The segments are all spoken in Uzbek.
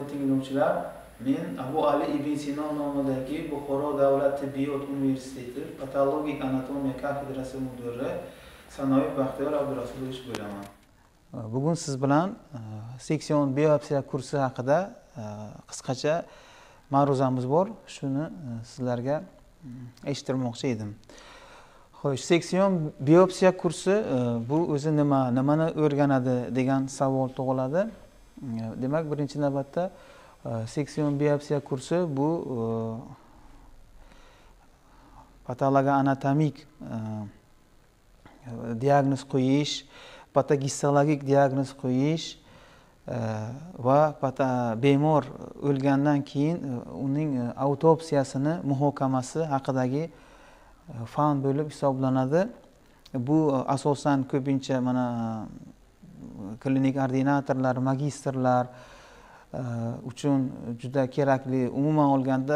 tinglovchilar, men Abu Ali ibn Sino nomidagi Buxoro davlat tibbiyot universiteti patologik anatomiya kafedrasi mudiri Sanoyev Baxtiyor Abdurasulovich bo'laman. Bugun siz bilan seksion biopsiya kursi haqida qisqacha ma'ruzamiz bor. Shuni sizlarga eshittirmoqchi edim. Xo'sh, seksion biopsiya kursi bu o'zi nimani o'rganadi degan savol tug'iladi. Demak, birinchi navbatda seksion biopsiya kursi bu patologo-anatomik diagnoz qo'yish, patogistologik diagnoz qo'yish va bemor o'lgandan keyin uning autopsiyasini muhokamasi haqidagi fan bo'lib hisoblanadi. Bu asosan ko'pincha mana klinik ordinatorlar, magistrlar uchun juda kerakli. Umuman olganda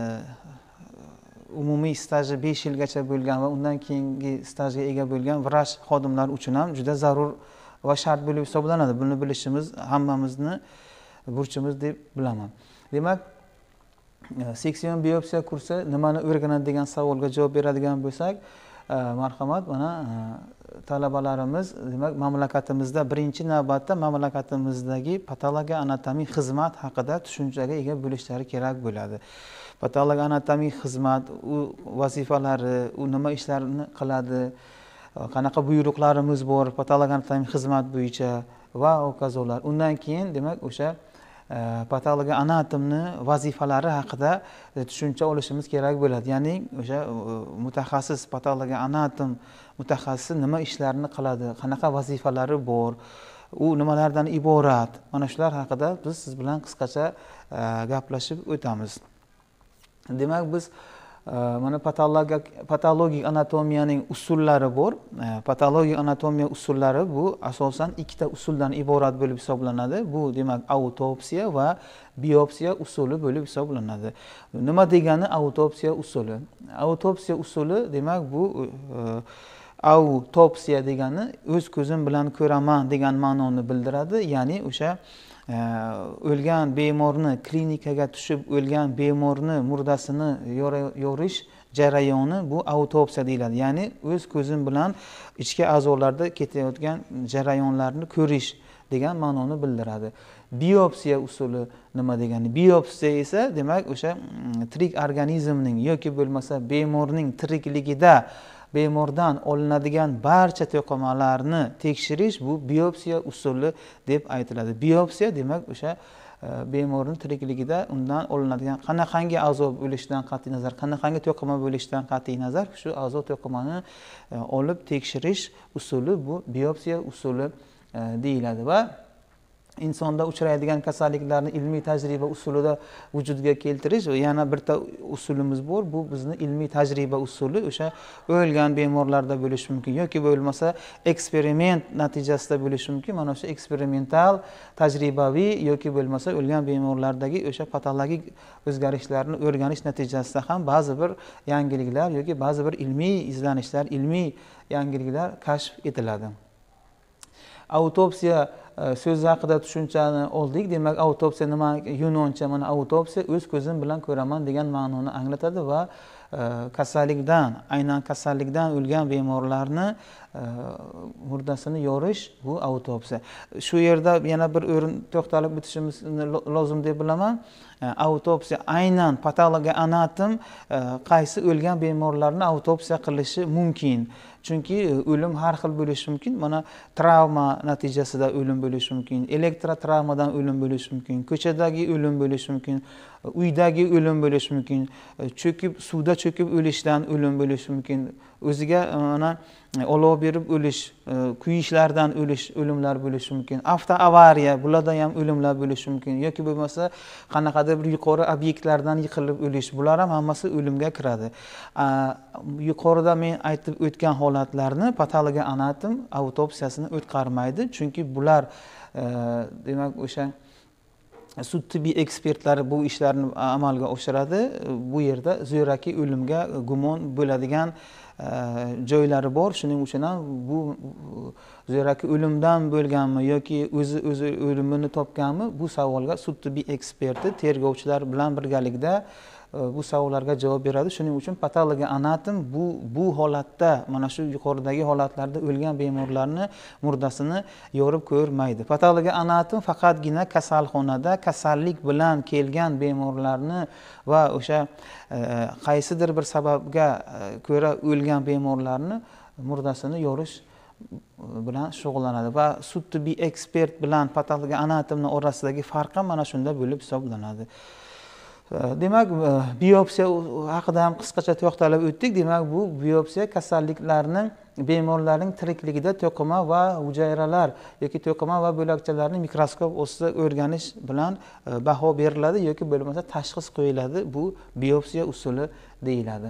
umumiy staji 5 yilgacha bo'lgan va undan keyingi stajga ega bo'lgan vrach xodimlar uchun ham juda zarur va shart bo'lib hisoblanadi. Buni bilishimiz hammamizni burchimiz deb bilaman. Demak, seksion biopsiya kursi nimani o'rganadi degan savolga javob beradigan bo'lsak, marhamat, mana talabalarimiz, demak, mamlakatimizda birinchi navbatda mamlakatimizdagi patologo-anatomik xizmat haqida tushunchaga ega bo'lishlari kerak bo'ladi. Patologo-anatomik xizmat, u vazifalari, u nima ishlarni qiladi, qanaqa buyruqlarimiz bor patologo-anatomik xizmat bo'yicha va hokazolar. Undan keyin demak o'sha patologo-anatomni vazifalari haqida tushuncha olishimiz kerak bo'ladi. Ya'ni o'sha mutaxassis, patologo-anatom mutaxassisi nima ishlarni qiladi, qanaqa vazifalari bor, u nimalardan iborat. Mana shular haqida biz siz bilan qisqacha gaplashib o'tamiz. Demak, biz mana patologik anatomiyaning usullari bor. Patologik anatomiya usullari bu asosan ikkita usuldan iborat bo'lib hisoblanadi. Bu demak autopsiya va biopsiya usuli bo'lib hisoblanadi. Nima degani autopsiya usuli? Autopsiya usuli demak bu autopsiya degani o'z ko'zim bilan ko'raman degan ma'noni bildiradi. Ya'ni o'sha o'lgan bemorni, klinikaga tushib o'lgan bemorni murdasini yorish jarayoni bu autopsiya deyiladi. Ya'ni o'z ko'zim bilan ichki a'zolarda ketayotgan jarayonlarni ko'rish degan ma'noni bildiradi. Biopsiya usuli nima degani? Biopsiya esa demak o'sha tirik organizmning yoki bo'lmasa bemorning tirikligida bemordan olinadigan barcha to'qimalarni tekshirish bu biopsiya usuli deb aytiladi. Biopsiya demak o'sha bemorning tirikligida undan olinadigan qanaqangi a'zo bo'lishidan qat'iy nazar, qanaqangi to'qima bo'lishidan qat'iy nazar shu a'zo to'qimani olib tekshirish usuli bu biopsiya usuli deyiladi. Va insonda uchraydigan kasalliklarni ilmiy tajriba usulida vujudga keltirish yana bitta usulimiz bor. Bu bizni ilmiy tajriba usuli. O'sha o'lgan bemorlarda bo'lishi mumkin yoki bo'lmasa eksperiment natijasida bo'lishi mumkin. Mana shu eksperimental, tajribaviy yoki bo'lmasa o'lgan bemorlardagi o'sha patologik o'zgarishlarni o'rganish natijasida ham ba'zi bir yangiliklar yoki ba'zi bir ilmiy izlanishlar, ilmiy yangiliklar kashf etiladi. Autopsiya so'zi haqida tushunchani oldik. Demak, autopsiya nima? Yunoncha mana autopsiya o'z ko'zim bilan ko'raman degan ma'noni anglatadi va kasallikdan, aynan kasallikdan o'lgan bemorlarni murdasini yorish bu autopsiya. Shu yerda yana bir o'rin to'xtalib o'tishimiz lozim deb bilaman. Autopsiya aynan patologo-anatom qaysi o'lgan bemorlarni autopsiya qilishi mumkin. Chunki o'lim har xil bo'lishi mumkin. Mana travma natijasida o'lim bo'lishi mumkin, elektrotravmadan o'lim bo'lishi mumkin, ko'chadagi o'lim bo'lishi mumkin, uydagi o'lim bo'lishi mumkin, suvda cho'kib o'lishdan o'lim bo'lishi mumkin. O'ziga mana olov berib o'lish, kuyishlardan o'limlar bo'lishi mumkin. Avtoavariya, bularda ham o'limlar bo'lishi mumkin yoki bo'lmasa qanaqadir bir yuqori obyektlardan yiqilib o'lish. Bular ham hammasi o'limga kiradi. Yuqorida men aytib o'tgan holatlarni patologo-anatom autopsiyasini o'tkazmaydi. Chunki bular demak o'sha sud tibbiy ekspertlari bu ishlarni amalga oshiradi. Bu yerda zo'raki o'limga gumon bo'ladigan joylari bor. Shuning uchun ham bu zo'raki o'limdan bo'lganmi yoki o'zi o'limini topganmi, bu savolga sud tibbiy eksperti tergovchilar bilan birgalikda bu savollarga javob beradi. Shuning uchun patologanatom bu holatda, mana shu yuqoridagi holatlarda o'lgan bemorlarni murdasini yorib ko'rmaydi. Patologanatom faqatgina kasalxonada kasallik bilan kelgan bemorlarni va o'sha qaysidir bir sababga ko'ra o'lgan bemorlarni murdasini yorish bilan shug'ullanadi va sud tibbiy ekspert bilan patologanatomning orasidagi farq ham mana shunda bo'lib hisoblanadi. Demak, biopsiya haqida ham qisqacha to'xtalib o'tdik. Demak, bu biopsiya kasalliklarning bemorlarning tirikligida to'qima va hujayralar yoki to'qima va bo'lakchalarni mikroskop ostida o'rganish bilan baho beriladi yoki bo'lmasa tashxis qo'yiladi. Bu biopsiya usuli deyiladi.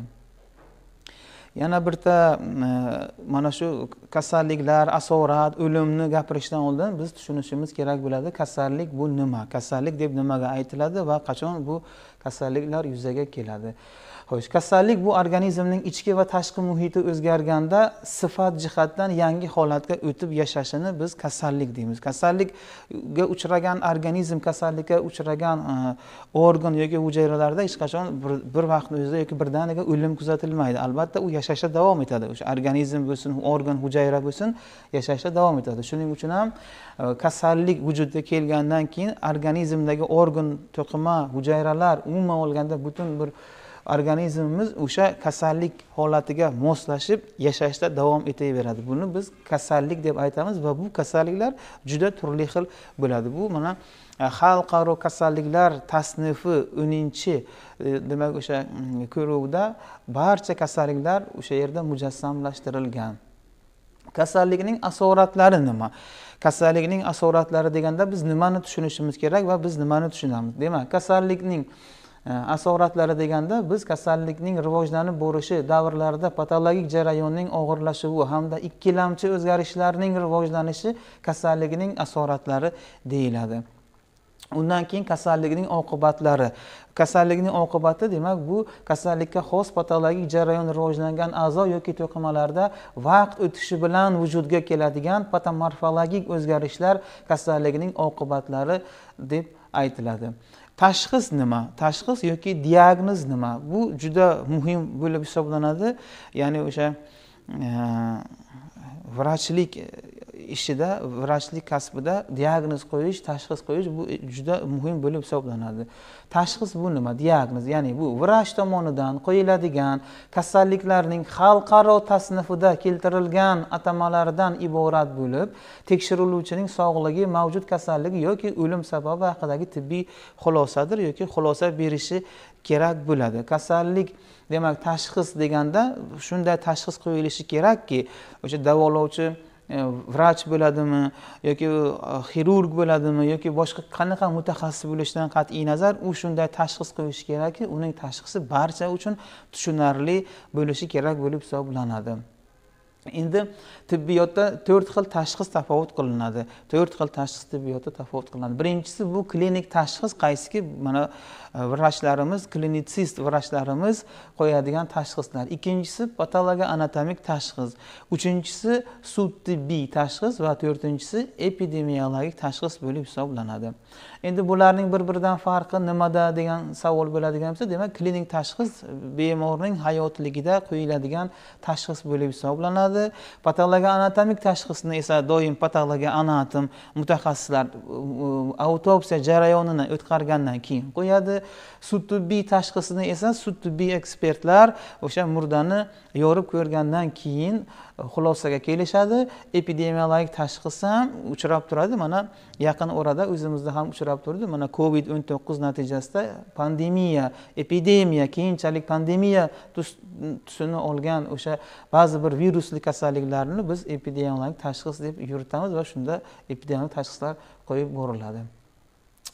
Yana bitta mana shu kasalliklar, asorat, o'limni gapirishdan oldin biz tushunishimiz kerak bo'ladi. Kasallik bu nima? Kasallik deb nimaga aytiladi va qachon bu kasalliklar yuzaga keladi? Xo'sh, kasallik bu organizmning ichki va tashqi muhiti o'zgarganda sifat jihatdan yangi holatga o'tib yashashini biz kasallik deymiz. Kasallikga uchragan organizm, kasallikka uchragan organ yoki hujayralarda hech qachon bir vaqtning o'zida yoki birdaniga o'lim kuzatilmaydi. Albatta u yashashda davom etadi. O'sha organizm bo'lsin, organ, hujayra bo'lsin, yashashda davom etadi. Shuning uchun ham kasallik vujudga kelgandan keyin organizmdagi organ, to'qima, hujayralar umuman olganda butun bir organizmimiz o'sha kasallik holatiga moslashib yashashda davom etaveradi. Buni biz kasallik deb aytamiz va bu kasalliklar juda turli xil bo'ladi. Bu mana xalqaro kasalliklar tasnifi 10-chi demak o'sha ko'ruvda barcha kasalliklar o'sha yerda mujassamlashtirilgan. Kasallikning asoratlari nima? Kasallikning asoratlari deganda biz nimani tushunishimiz kerak va biz nimani tushunamiz? Demak, kasallikning asoratlari deganda biz kasallikning rivojlanib borishi davrlarida patologik jarayonning og'irlashuvi hamda ikkilamchi o'zgarishlarning rivojlanishi kasallikning asoratlari deyiladi. Undan keyin kasallikning oqibatlari. Kasallikning oqibati demak bu kasallikka xos patologik jarayon rivojlangan a'zo yoki to'qimalarda vaqt o'tishi bilan vujudga keladigan patomorfologik o'zgarishlar kasallikning oqibatlari deb aytiladi. Tashxis nima? Tashxis yoki diagnoz nima? Bu juda muhim bo'lib hisoblanadi. Ya'ni o'sha vrachlik ishida, vrachlik kasbida diagnoz qo'yish, tashxis qo'yish bu juda muhim bo'lib hisoblanadi. Tashxis bu nima? Diagnoz, ya'ni bu vrach tomonidan qo'yiladigan kasalliklarning xalqaro tasnifida keltirilgan atamalardan iborat bo'lib, tekshiruvchining sog'ligi mavjud kasallik yoki o'lim sababi haqidagi tibbiy xulosadir yoki xulosa berishi kerak bo'ladi. Kasallik demak tashxis deganda shunday tashxis qo'yilishi kerakki, o'sha davolovchi vrach bo'ladimi yoki xirurg bo'ladimi yoki boshqa qanaqa mutaxassis bo'lishidan qat'iy nazar u shunday tashxis qo'yishi kerakki, uning tashxisi barcha uchun tushunarli bo'lishi kerak bo'lib hisoblanadi. Endi tibbiyotda 4 xil tashxis tafovut qilinadi. 4 xil tashxis tibbiyotda tafovut qilinadi. Birinchisi bu klinik tashxis, qaysiki mana vrachlarimiz, klinisist vrachlarimiz qo'yadigan tashxislar. Ikkinchisi patologo-anatomik tashxis. Uchinchisi sud tibbiy tashxis va to'rtinchisi epidemiologik tashxis bo'lib hisoblanadi. Endi bularning bir-biridan farqi nimada degan savol bo'ladigan bo'lsa, demak klinik tashxis bemorning hayotligida qo'yiladigan tashxis bo'lib hisoblanadi. Patologo-anatomik tashxisni esa doim patologo-anatom mutaxassislar autopsiya jarayonini o'tkazgandan keyin qo'yadi. Sud tibbiy tashxisini esa sud tibbiy ekspertlar o'sha murdani yorib ko'rgandan keyin xulosaga kelishadi. Epidemiologik tashxis ham uchrab turadi. Mana yaqin orada o'zimizda ham uchrab turdi. Mana COVID-19 natijasida pandemiya, epidemiya, keyinchalik pandemiya tusini olgan o'sha ba'zi bir virusli kasalliklarni biz epidemiologik tashxis deb yuritamiz va shunda epidemiologik tashxislar qo'yib boriladi.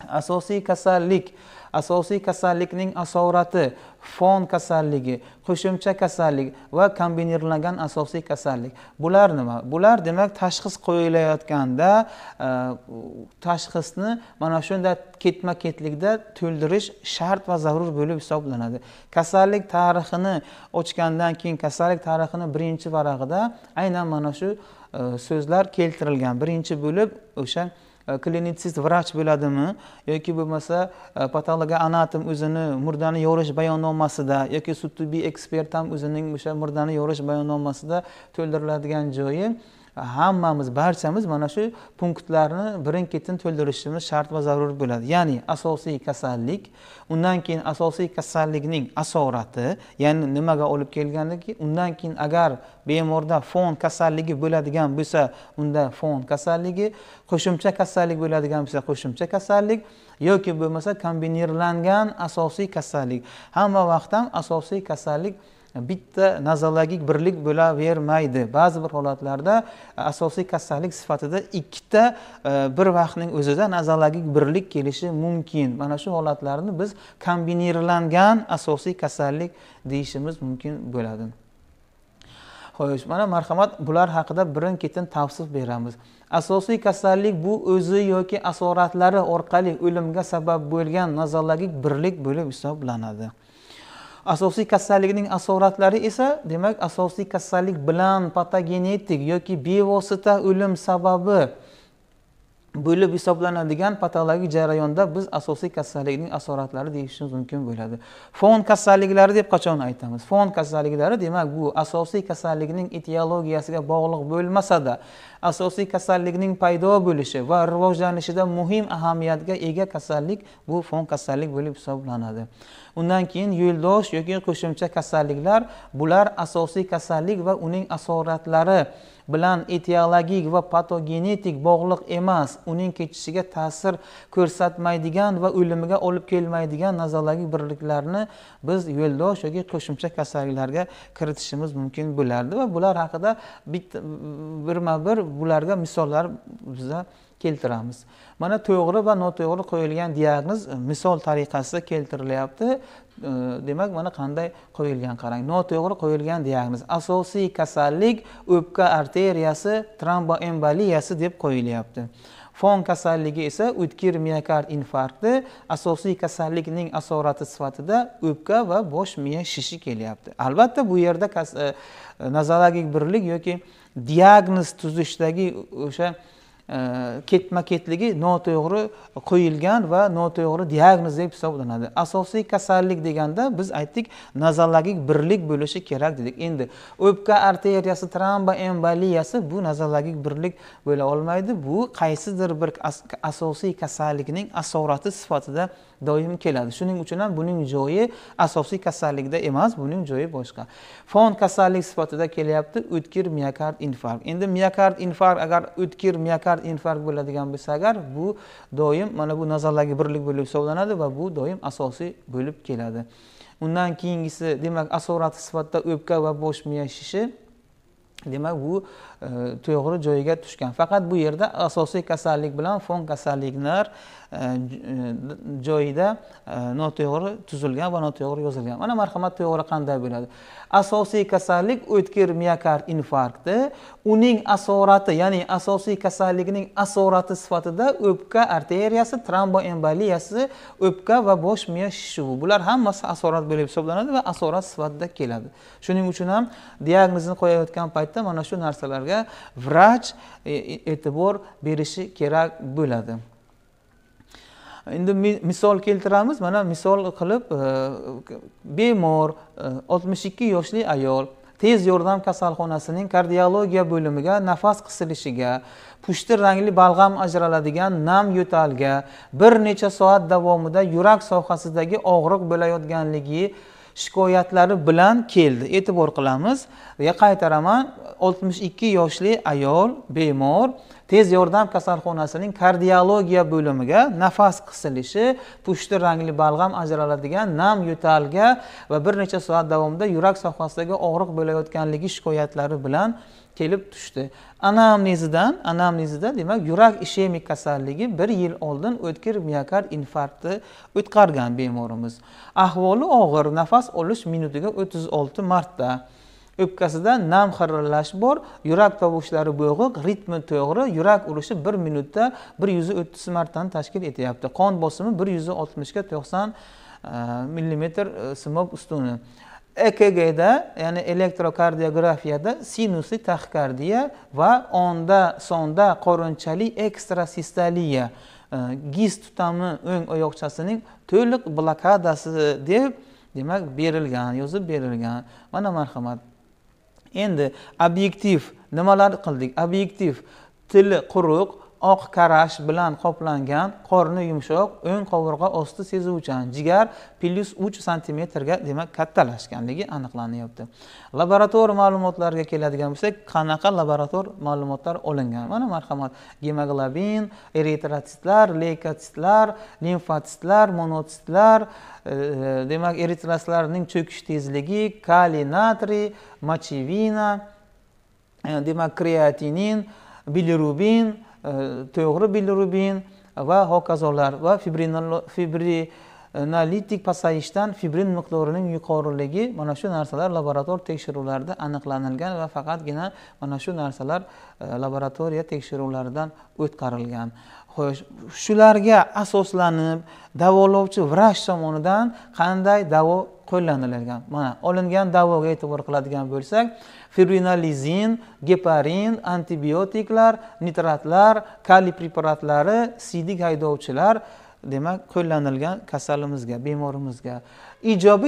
asosiy kasallikning asorati, fon kasalligi, qo'shimcha kasallik va kombinirlangan asosiy kasallik. Bular nima? Bular demak tashxis qo'yilayotganda tashxisni mana shunday ketma-ketlikda to'ldirish shart va zarur bo'lib hisoblanadi. Kasallik tarixini ochgandan keyin kasallik tarixini birinchi varag'ida aynan mana shu so'zlar keltirilgan. Birinchi bo'lib o'sha klinisist vrach bo'ladimi yoki bo'lmasa patologanatom o'zini murdani yo'rish bayonnomasida yoki sud-tibbiy ekspert ham o'zining o'sha murdani yo'rish bayonnomasida to'ldiriladigan joyi hammamiz barchamiz mana shu punktlarni birin-ketin to'ldirishimiz shart va zarur bo'ladi. Ya'ni asosiy kasallik, undan keyin asosiy kasallikning asorati, ya'ni nimaga olib kelganligi, undan keyin agar bemorda fon kasalligi bo'ladigan bo'lsa, unda fon kasalligi, qo'shimcha kasallik bo'ladigan bo'lsa, qo'shimcha kasallik yoki bo'lmasa kombinirlangan asosiy kasallik. Hamma vaqt ham asosiy kasallik bitta nozologik birlik bo'lavermaydi. Ba'zi bir holatlarda asosiy kasallik sifatida ikkita bir vaqtning o'zida nozologik birlik kelishi mumkin. Mana shu holatlarni biz kombinirlangan asosiy kasallik deyishimiz mumkin bo'ladi. Xo'sh, mana marhamat, bular haqida birin-ketin tavsif beramiz. Asosiy kasallik bu o'zi yoki asoratlari orqali o'limga sabab bo'lgan nozologik birlik bo'lib hisoblanadi. Asosiy kasallikning asoratlari esa demak asosiy kasallik bilan patogenetik yoki bevosita o'lim sababi bo'lib hisoblanadigan patologik jarayonda biz asosiy kasallikning asoratlari deyishimiz mumkin bo'ladi. Fon kasalliklari deb qachon aytamiz? Fon kasalliklari demak bu asosiy kasallikning etiologiyasiga bog'liq bo'lmasa-da asosiy kasallikning paydo bo'lishi va rivojlanishida muhim ahamiyatga ega kasallik bu fon kasallik bo'lib hisoblanadi. Undan keyin yo'ldosh yoki qo'shimcha kasalliklar, bular asosiy kasallik va uning asoratlari bilan etiologik va patogenetik bog'liq emas, uning kechishiga ta'sir ko'rsatmaydigan va o'limiga olib kelmaydigan nozologik birliklarni biz yo'ldosh yoki qo'shimcha kasalliklarga kiritishimiz mumkin bo'lardi va bular haqida birma-bir bularga misollar biza keltiramiz. Mana to'g'ri va noto'g'ri qo'yilgan diagnoz misol tariqasida keltirilyapti. Demak, mana qanday qo'yilgan qarang. Noto'g'ri qo'yilgan diagnoz asosiy kasallik o'pka arteriyasi tromboemboliyasi deb qo'yilyapti. Fon kasalligi esa o'tkir miokard infarkti, asosiy kasallikning asorati sifatida o'pka va bosh miya shishi kelyapti. Albatta bu yerda nozologik birlik yoki diagnoz tuzishdagi o'sha ketma-ketligi noto'g'ri qo'yilgan va noto'g'ri diagnoz deb hisoblanadi. Asosiy kasallik deganda biz aytdik nozologik birlik bo'lishi kerak dedik. Endi o'pka arteriyasi tromboemboliyasi bu nozologik birlik bo'la olmaydi. Bu qaysidir bir asosiy kasallikning asorati sifatida doim keladi. Shuning uchun ham buning joyi asosiy kasallikda emas, buning joyi boshqa. Fon kasallik sifatida kelyapti o'tkir miokard infarkt. Endi miokard infarkt agar o'tkir miokard infarkt bo'ladigan bo'lsa agar bu doim mana bu nozologik birlik bo'lib hisoblanadi va bu doim asosiy bo'lib keladi. Undan keyingisi demak asorati sifatida o'pka va bosh miya shishi. Demak bu to'g'ri joyiga tushgan. Faqat bu yerda asosiy kasallik bilan fon kasalliklar joyida noto'g'ri tuzilgan va noto'g'ri yozilgan. Mana marhamat, to'g'ri qanday bo'ladi? Asosiy kasallik o'tkir miokard infarkti, uning asorati, ya'ni asosiy kasallikning asorati sifatida o'pka arteriyasi tromboemboliyasi, o'pka va bosh miya shishuvi. Bular hammasi asorat bo'lib hisoblanadi va asorat sifatida keladi. Shuning uchun ham diagnozni qo'yayotgan paytda mana shu narsalarga vrach e'tibor berishi kerak bo'ladi. Endi misol keltiramiz. Mana misol qilib bemor 62 yoshli ayol tez yordam kasalxonasining kardiologiya bo'limiga nafas qisilishiga, pushti rangli balg'am ajraladigan nam yo'talga bir necha soat davomida yurak sohasidagi og'riq bo'layotganligi shikoyatlari bilan keldi. E'tibor qilamiz. Qaytaraman, 62 yoshli ayol bemor tez yordam kasalxonasining kardiologiya bo'limiga nafas qisilishi, pushti rangli balg'am ajraladigan nam yo'talga va bir necha soat davomida yurak sohasidagi og'riq bo'layotganligi shikoyatlari bilan kelib tushdi. Anamnezida demak yurak ishemik kasalligi 1 yil oldin o'tkir miokard infarkti o'tqargan bemorimiz. Ahvoli og'ir, nafas olish minutiga 36 marta. O'pkasida nam xirillash bor, yurak tovushlari bo'g'iq, ritmi to'g'ri, yurak urishi 1 minutda 130 martani tashkil etyapti. Qon bosimi 160 ga 90 mm simob ustuni. EKG'da, ya'ni elektrokardiografiyada sinusli taxikardiya va sonda qorinchali ekstrasistoliya, giz tutami o'ng oyoqchasining to'liq blokadasi deb demak yozib berilgan. Mana marhamat. Endi obyektiv nimalar qildik? Obyektiv tili quruq, oq karash bilan qoplangan, qorni yumshoq, o'ng qovurg'a osti sezuvchan, jigar +3 cm ga demak kattalashganligi aniqlanyapti. Laborator ma'lumotlarga keladigan bo'lsak, qanaqa laborator ma'lumotlar olingan? Mana marhamat, gemoglobin, eritrotsitlar, leykositlar, limfositlar, monotitlar, demak eritrositlarning cho'kish tezligi, kaliy, natriy, mochevina, demak kreatinin, bilirubin, to'g'ri bilirubin va hokazolar va fibrinolitik pasayishdan fibrin miqdorining yuqoriligi, mana shu narsalar laborator tekshiruvlarida aniqlanilgan va faqatgina mana shu narsalar laboratoriya tekshiruvlaridan o'tkazilgan. Xo'sh, shularga asoslanib davolovchi vrach tomonidan qanday davo qo'llanilgan? Mana olingan davoga e'tibor qiladigan bo'lsak, fibrinolizin, geparin, antibiotiklar, nitratlar, kaliy preparatlari, siydik haydovchilar demak qo'llanilgan kasalimizga, bemorimizga. Ijobiy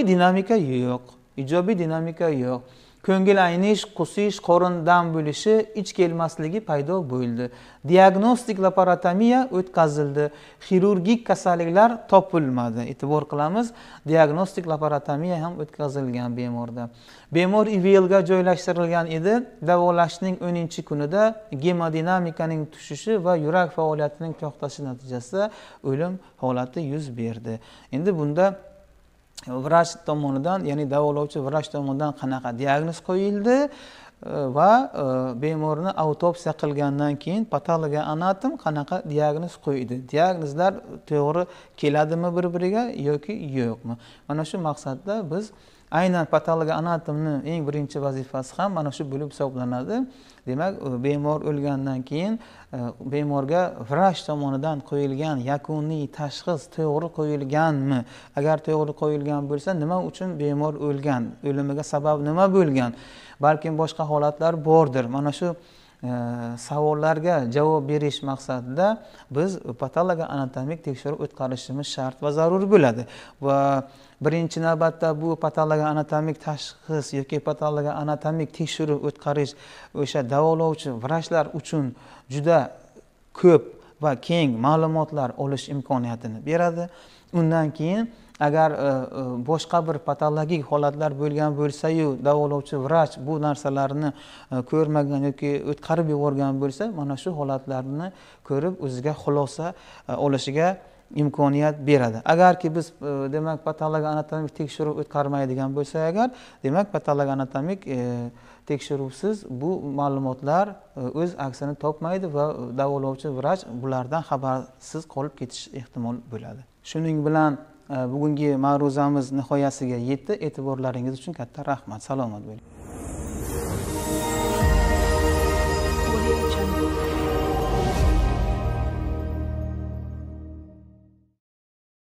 dinamika yo'q. Ko'ngil aynish, qusish, qorin dam bo'lishi, ich kelmasligi paydo bo'ldi. Diagnostik laparotomiya o'tkazildi. Xirurgik kasalliklar topilmadi. E'tibor qilamiz, diagnostik laparotomiya ham o'tkazilgan bemorda. Bemor IVLga joylashtirilgan edi. Davolashning 10-kunida gemodinamikaning tushishi va yurak faoliyatining to'xtashi natijasida o'lim holati yuz berdi. Endi bunda vrach tomonidan, ya'ni davolovchi vrach tomonidan qanaqa diagnoz qo'yildi va bemorni autopsiya qilgandan keyin patologa-anatom qanaqa diagnoz qo'ydi? Diagnozlar to'g'ri keladimi bir-biriga yoki yo'qmi? Mana shu maqsadda biz aynan patologa-anatomning eng birinchi vazifasi ham mana shu bo'lib hisoblanadi. Demak, bemor o'lgandan keyin bemorga vrach tomonidan qo'yilgan yakuniy tashxis to'g'ri qo'yilganmi? Agar to'g'ri qo'yilgan bo'lsa, nima uchun bemor o'lgan? O'limiga sabab nima bo'lgan? Balkim boshqa holatlar bordir. Mana shu savollarga javob berish maqsadida biz patologa-anatomik tekshiruv o'tkazishimiz shart va zarur bo'ladi. Va birinchi navbatda bu patologa-anatomik tashxis yoki patologa-anatomik tekshiruv o'tkazish o'sha davolovchi vrachlar uchun juda ko'p va keng ma'lumotlar olish imkoniyatini beradi. Undan keyin agar boshqa bir patologik holatlar bo'lgan bo'lsa-yu, davolovchi vrach bu narsalarni ko'rmagan yoki o'tkazib yuborgan bo'lsa, mana shu holatlarni ko'rib o'ziga xulosa olishiga imkoniyat beradi. Agarki biz demak patologa-anatomik tekshiruv o'tkazmaydigan bo'lsa agar, demak patologa-anatomik tekshiruvsiz bu ma'lumotlar o'z aksini topmaydi va davolovchi vrach bulardan xabarsiz qolib ketish ehtimol bo'ladi. Shuning bilan bugungi ma'ruzamiz nihoyasiga yetdi. E'tiborlaringiz uchun katta rahmat. Salomat bo'ling.